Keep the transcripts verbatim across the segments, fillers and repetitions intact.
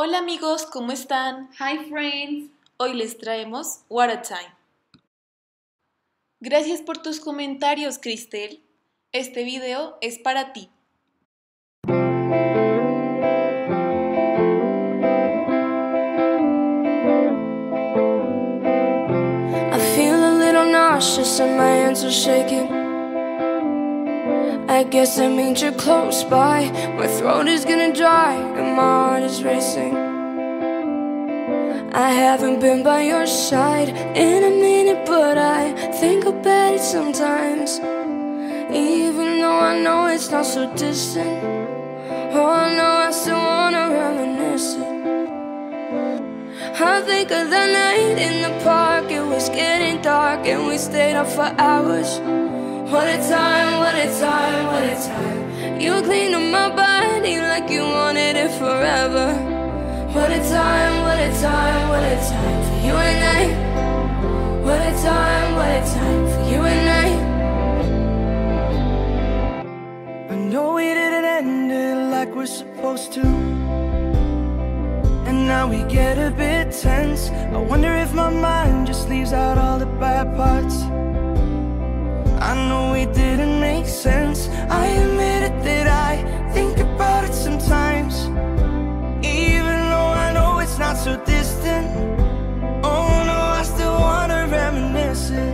Hola amigos, ¿cómo están? Hi friends. Hoy les traemos What a Time. Gracias por tus comentarios, Cristel. Este video es para ti. I feel a little nauseous and my hands are shaking. I guess that means you're close by. My throat is gonna dry and my heart is racing. I haven't been by your side in a minute, but I think about it sometimes. Even though I know it's not so distant, oh no, I still wanna reminisce it. I think of the night in the park. It was getting dark and we stayed up for hours. What a time, what a time, what a time. You cleaned up my body like you wanted it forever. What a time, what a time, what a time for you and I. What a time, what a time for you and I. I know we didn't end it like we're supposed to, and now we get a bit tense. I wonder if my mind just leaves out all the bad parts. I know we didn't make sense. I admit it that I think about it sometimes, even though I know it's not so distant. Oh no, I still wanna reminisce it.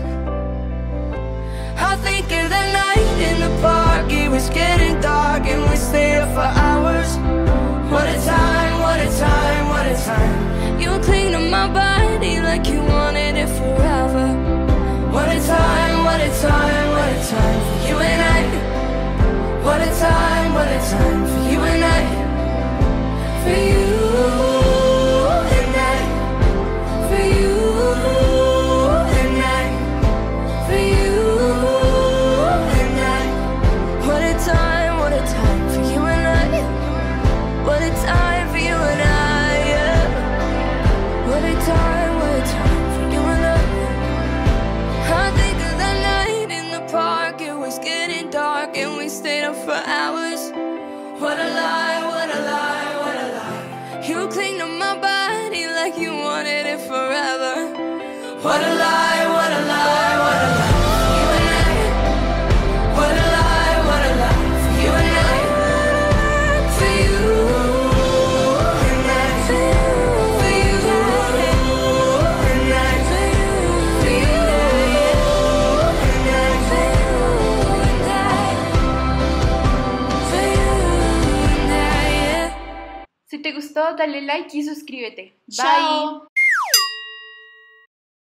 I think of the night in the park. It was getting dark and we stayed up for hours. What a time, what a time, what a time. You cleaned up my body like you wanted it forever. What a time, what a time, what a time for you and I. What a time, what a time for you and I. For you and I. For you and I. For you and I. What a time, what a time for you and I. What a time for you and I, yeah. What a time, what a time for you and I. I think of the night in the park. It was getting dark and we stayed up for hours. What a lie, what a lie, what a lie. You cleaned up my body like you wanted it forever. What a lie, what a lie, what a lie. You and I. What a lie, what a lie for you and I. For you and I. For you and I. For you and I. For you and I. Si te gustó, dale like y suscríbete. Bye. Chao.